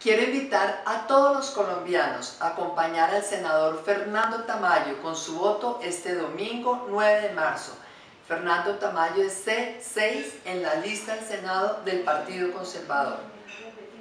Quiero invitar a todos los colombianos a acompañar al senador Fernando Tamayo con su voto este domingo 9 de marzo. Fernando Tamayo es C6 en la lista del Senado del Partido Conservador.